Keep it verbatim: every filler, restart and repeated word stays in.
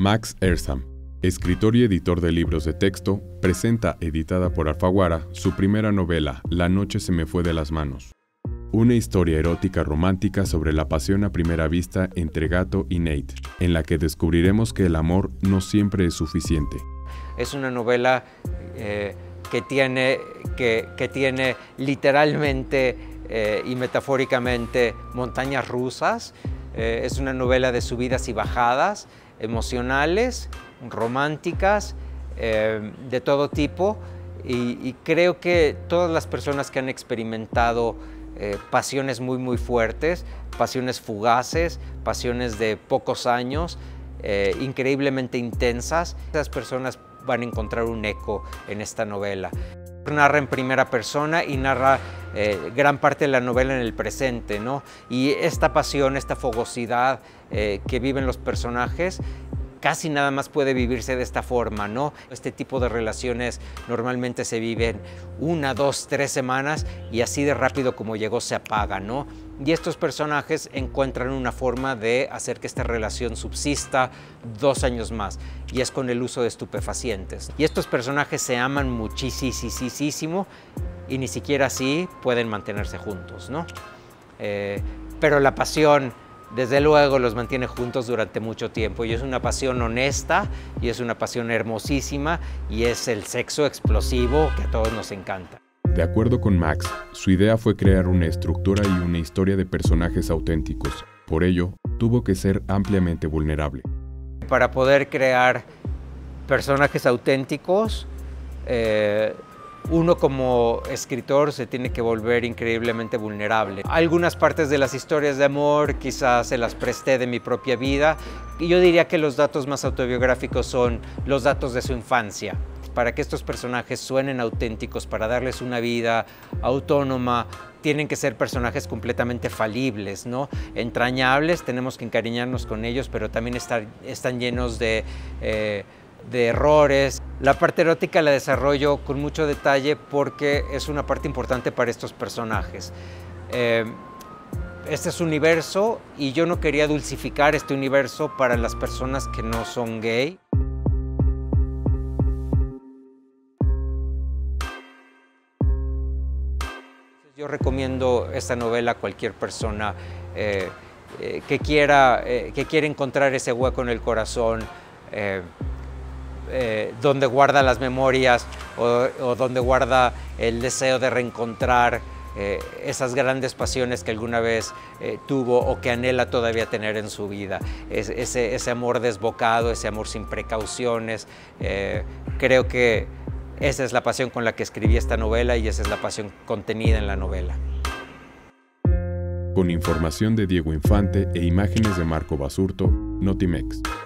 Max Erzam, escritor y editor de libros de texto, presenta, editada por Alfaguara, su primera novela, La noche se me fue de las manos. Una historia erótica romántica sobre la pasión a primera vista entre Gato y Nate, en la que descubriremos que el amor no siempre es suficiente. Es una novela eh, que, tiene, que, que tiene literalmente eh, y metafóricamente montañas rusas. Eh, es una novela de subidas y bajadas, emocionales, románticas, eh, de todo tipo. Y, y creo que todas las personas que han experimentado eh, pasiones muy, muy fuertes, pasiones fugaces, pasiones de pocos años, eh, increíblemente intensas, esas personas van a encontrar un eco en esta novela. Narra en primera persona y narra eh, gran parte de la novela en el presente, ¿no? Y esta pasión, esta fogosidad eh, que viven los personajes, casi nada más puede vivirse de esta forma, ¿no? Este tipo de relaciones normalmente se viven una, dos, tres semanas y así de rápido como llegó se apaga, ¿no? Y estos personajes encuentran una forma de hacer que esta relación subsista dos años más, y es con el uso de estupefacientes. Y estos personajes se aman muchísimo y ni siquiera así pueden mantenerse juntos, ¿no? Eh, pero la pasión, desde luego, los mantiene juntos durante mucho tiempo, y es una pasión honesta y es una pasión hermosísima, y es el sexo explosivo que a todos nos encanta. De acuerdo con Max, su idea fue crear una estructura y una historia de personajes auténticos. Por ello, tuvo que ser ampliamente vulnerable. Para poder crear personajes auténticos, eh, uno como escritor se tiene que volver increíblemente vulnerable. Algunas partes de las historias de amor quizás se las presté de mi propia vida, y yo diría que los datos más autobiográficos son los datos de su infancia. Para que estos personajes suenen auténticos, para darles una vida autónoma, tienen que ser personajes completamente falibles, ¿no? Entrañables, tenemos que encariñarnos con ellos, pero también estar, están llenos de, eh, de errores. La parte erótica la desarrollo con mucho detalle porque es una parte importante para estos personajes. Eh, este es un universo y yo no quería dulcificar este universo para las personas que no son gay. Yo recomiendo esta novela a cualquier persona eh, eh, que, quiera, eh, que quiera encontrar ese hueco en el corazón, eh, eh, donde guarda las memorias o, o donde guarda el deseo de reencontrar eh, esas grandes pasiones que alguna vez eh, tuvo o que anhela todavía tener en su vida. Es, ese, ese amor desbocado, ese amor sin precauciones. Eh, creo que esa es la pasión con la que escribí esta novela y esa es la pasión contenida en la novela. Con información de Diego Infante e imágenes de Marco Basurto, Notimex.